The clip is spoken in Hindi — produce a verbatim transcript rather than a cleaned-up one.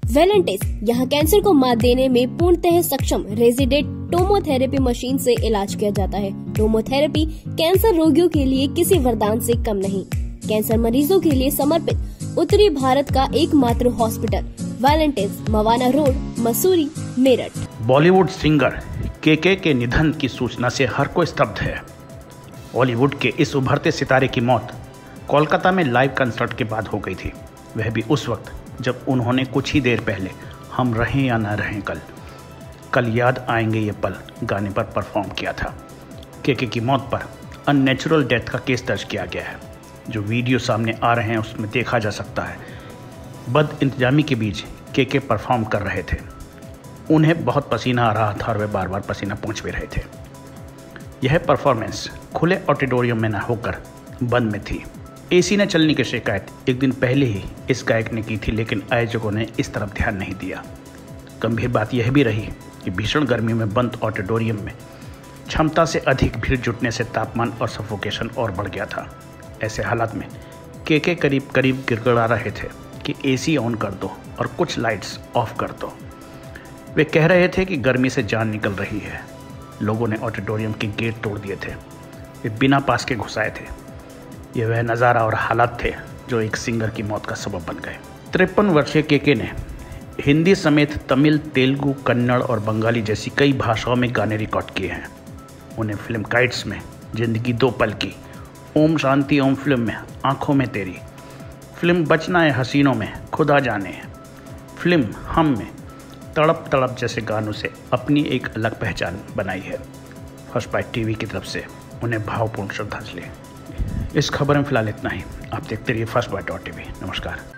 वेलेंटिस यहाँ कैंसर को मात देने में पूर्णतः सक्षम रेजिडेंट टोमोथेरेपी मशीन से इलाज किया जाता है। टोमोथेरेपी कैंसर रोगियों के लिए किसी वरदान से कम नहीं। कैंसर मरीजों के लिए समर्पित उत्तरी भारत का एकमात्र hospital Valentis, Mawana road, Masuri, Meerut. Bollywood singer KK के निधन की सूचना से हर कोई स्तब्ध है। बॉलीवुड के इस उभरते सितारे की मौत कोलकाता में लाइव कंसर्ट के बाद हो गई थी, वह भी उस वक्त जब उन्होंने कुछ ही देर पहले हम रहें या ना रहें कल कल याद आएंगे ये पल गाने पर परफॉर्म किया था। केके की मौत पर अननेचुरल डेथ का केस दर्ज किया गया है। जो वीडियो सामने आ रहे हैं उसमें देखा जा सकता है बद इंतजामी के बीच केके परफॉर्म कर रहे थे। उन्हें बहुत पसीना आ रहा था और वे बार बार पसीना पोंछ भी रहे थे। यह परफॉर्मेंस खुले ऑडिटोरियम में न होकर बंद में थी। एसी न चलने की शिकायत एक दिन पहले ही इस गायक ने की थी, लेकिन आयोजकों ने इस तरफ ध्यान नहीं दिया। गंभीर बात यह भी रही कि भीषण गर्मी में बंद ऑडिटोरियम में क्षमता से अधिक भीड़ जुटने से तापमान और सफोकेशन और बढ़ गया था। ऐसे हालात में केके करीब करीब गिड़गिड़ा रहे थे कि एसी ऑन कर दो और कुछ लाइट्स ऑफ कर दो। वे कह रहे थे कि गर्मी से जान निकल रही है। लोगों ने ऑडिटोरियम के गेट तोड़ दिए थे, वे बिना पास के घुसाए थे। ये वह नज़ारा और हालात थे जो एक सिंगर की मौत का सबब बन गए। तिरपन वर्षीय केके ने हिंदी समेत तमिल, तेलुगु, कन्नड़ और बंगाली जैसी कई भाषाओं में गाने रिकॉर्ड किए हैं। उन्हें फिल्म काइट्स में जिंदगी दो पल की, ओम शांति ओम फिल्म में आंखों में तेरी, फिल्म बचना है हसीनों में खुदा जाने, फिल्म हम में तड़प तड़प जैसे गानों से अपनी एक अलग पहचान बनाई है। फर्स्ट बाइट टीवी की तरफ से उन्हें भावपूर्ण श्रद्धांजलि। इस खबर में फिलहाल इतना ही। आप देखते रहिए फर्स्ट बाइट डॉट टीवी। नमस्कार।